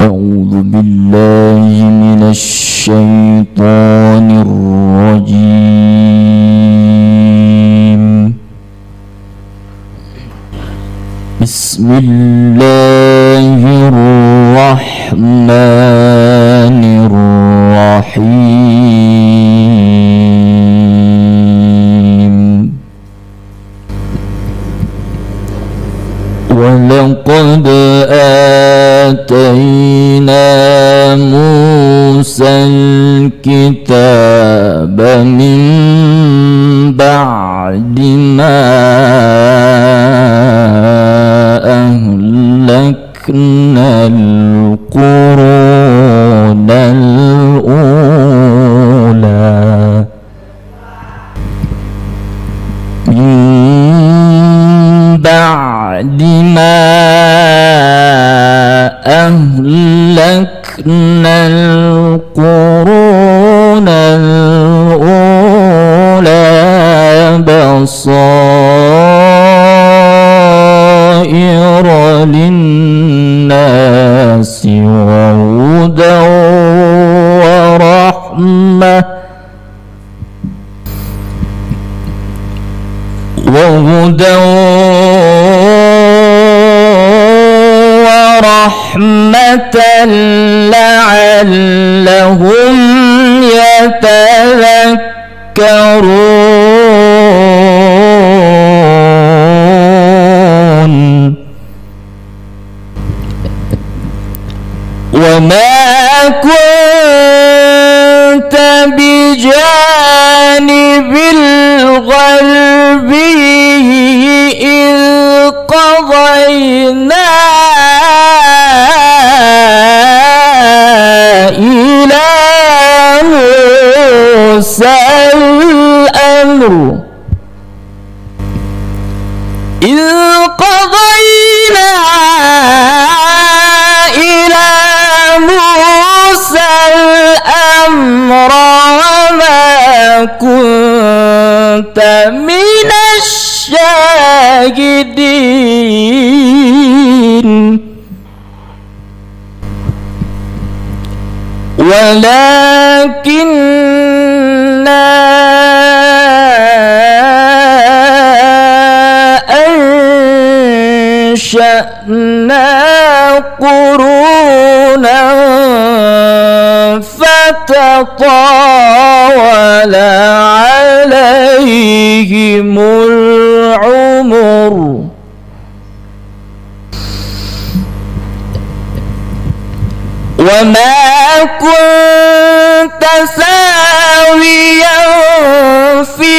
أعوذ بالله من الشيطان الرجيم. بسم الله الرحمن الرحيم. ولقد آتينا موسى الكتاب من بعد ما أهلكنا القرون الأولى بعد ما أهلكنا القرون الأولى بصائر للناس وهدى ورحمة لعلهم يتذكرون. وما كنت بجانب الغربي إذ قضينا إلى موسى الأمر وما كنت من الشاهدين ولكننا أنشأنا قرونا فتطاول عليهم العمر وما كنت ساويا في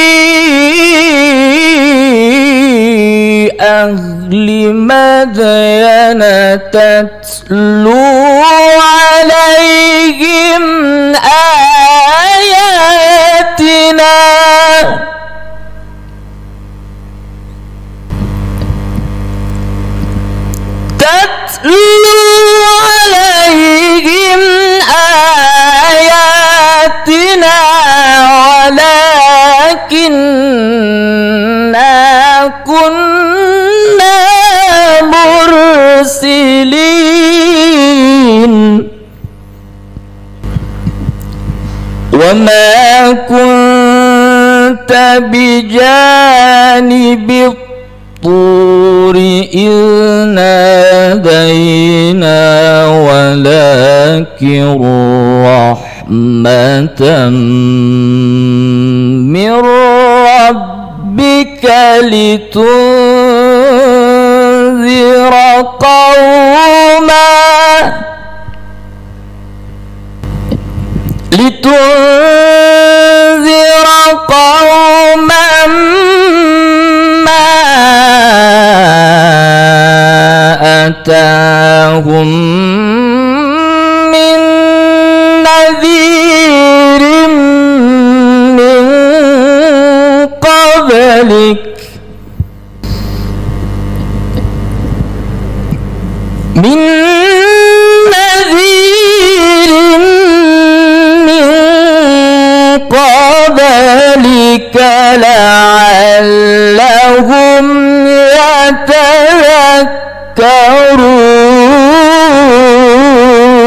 أهل مدين تتلو عليهم آياتنا ولكننا كنا مرسلين وما كنت بجانب الطور إذ نادينا ولكن رحمة من ربك لتنذر قوما ما أتاهم من نذير من قبلك لعلهم يتذكرون.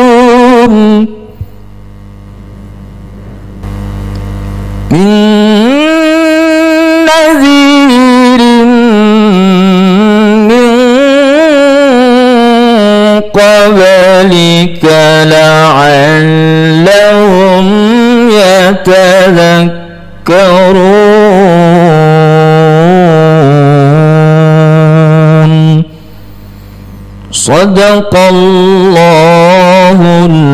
صدق الله